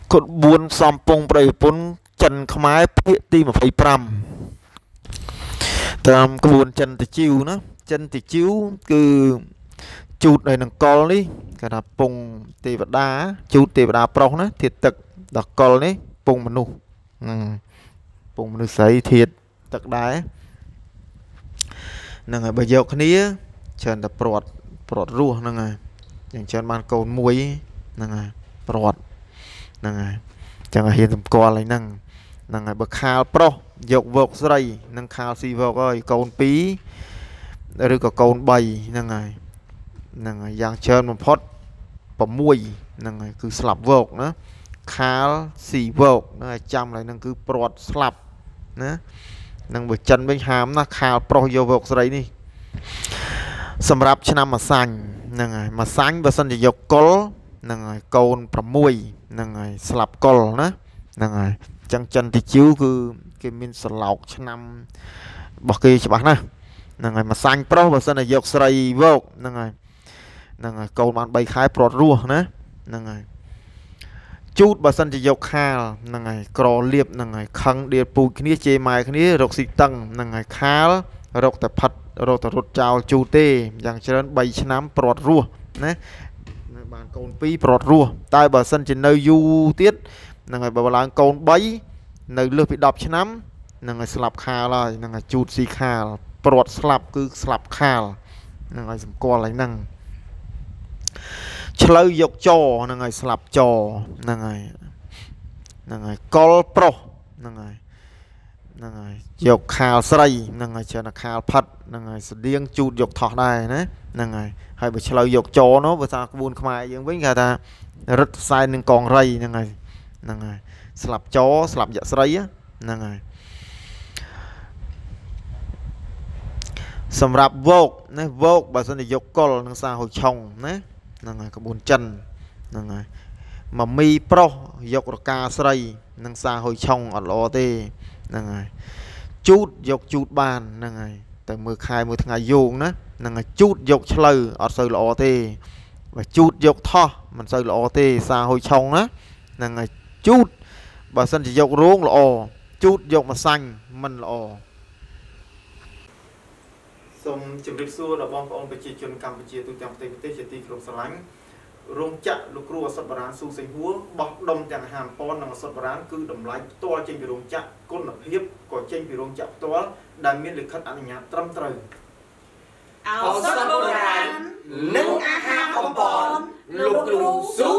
កូន4សំពងប្រៃពុនចិនខ្មែរភាគទី25តាមក្បួនចិនតិជីវណាចិនតិជីវគឺជូតឲ្យនឹងកលនេះគេថាពងទេវតាជូតទេវតាប្រុសណាធាតុទឹកដល់កលនេះពងមនុស្សហ្នឹងពងមនុស្សស្រីធាតុទឹកដែរហ្នឹងហើយបើយកគ្នាច្រើនតែព្រាត់រស់ហ្នឹងហើយយ៉ាងច្រើនបានកូនមួយហ្នឹងហើយព្រាត់ហ្នឹងហើយចឹងឲ្យហ៊ានសម្គាល់ហើយហ្នឹងហើយបើខាលប្រុសយកវោកស្រីនឹងខាលស៊ីវោកហើយកូន2ឬក៏កូន3ហ្នឹងហើយយ៉ាងច្រើនបំផុត6ហ្នឹងហើយគឺស្លាប់វោកណាខាលស៊ីវោកហ្នឹងហើយចាំឡើយហ្នឹងគឺព្រាត់ស្លាប់ណានឹងបើចិនវិញហាមណាខាលប្រុសយកវោកស្រីនេះសម្រាប់ឆ្នាំម្សាញ់ហ្នឹងហើយម្សាញ់បើសិនជាយកកុលហ្នឹងហើយកូន6ហ្នឹងហើយស្លាប់កុលណាហ្នឹងហើយចឹងចិនតិជីវគឺគេមានសឡោកឆ្នាំរបស់គេច្បាស់ណាស់ហ្នឹងហើយម្សាញ់ប្រុសបើសិនជាយកស្រីវោកហ្នឹងហើយកូនបាន3ខែព្រាត់រស់ណាហ្នឹងហើយជូតបើសិនជាយកខាលហ្នឹងហើយក្រលៀបហ្នឹងហើយខឹងដៀលពូជគ្នាជេរម៉ែគ្នារកស៊ីតឹងហ្នឹងហើយខាលរកតែផាត់រកតែរត់ចោលជូតទេយ៉ាងច្រើន3ឆ្នាំព្រាត់រស់ណាបានកូន2ព្រាត់រស់តែបើសិនជានៅយូរទៀតហ្នឹងហើយបើឡើងកូន3នៅលើសពី10ឆ្នាំហ្នឹងហើយស្លាប់ខាលហើយហ្នឹងហើយជូតស៊ីខាលព្រាត់ស្លាប់គឺស្លាប់ខាលហ្នឹងហើយសម្គាល់ហើយហ្នឹងឆ្លូវយកចហ្នឹងហើយស្លាប់ចហ្នឹងហើយកុលប្រុសហ្នឹងហើយយកខាលស្រីហ្នឹងហើយច្រើនតែខាលផាត់ហ្នឹងហើយស្តៀងជូតយកថោះដែរណាហ្នឹងហើយបើឆ្លូវយកចនោះភាសាក្បួនខ្មែរយើងវិញគេថារឹតសែននឹងកងរៃហ្នឹងហើយស្លាប់ចស្លាប់យក្សស្រីហ្នឹងហើយសម្រាប់វោកណាវោកបើសិនជាយកកុលនឹងសាហុយឆុងណាហ្នឹងហើយក្បួនចិនហ្នឹងហើយម៉ាមីប្រុសយករកាស្រីនឹងសាហុយឆុងអត់ល្អទេហ្នឹងហើយជូតយកជូតបានហ្នឹងហើយតែមើលខែមើលថ្ងៃយោងណាហ្នឹងហើយជូតយកឆ្លូវអត់សូវល្អទេបើជូតយកថោះមិនសូវល្អទេសាហុយឆុងណាហ្នឹងហើយជូតបើសិនជាយករោងល្អជូតយកម្សាញ់មិនល្អសូមជម្រាបសួរដល់បងប្អូនប្រជាជនកម្ពុជាទូទាំងប្រទេសជាទីគោរពស្រឡាញ់រោងចក្រលោកគ្រូឱសថបុរាណស៊ូសេងហួរបោះដុំទាំងអាហារប៉ុននិងឱសថបុរាណគឺតម្លៃផ្ទាល់ចេញពីរោងចក្រគុណភាពក៏ចេញពីរោងចក្រផ្ទាល់ដែលមានលិខិតអនុញ្ញាតត្រឹមត្រូវឱសថបុរាណនិងអាហារបំពន់លោកគ្រូស៊ូ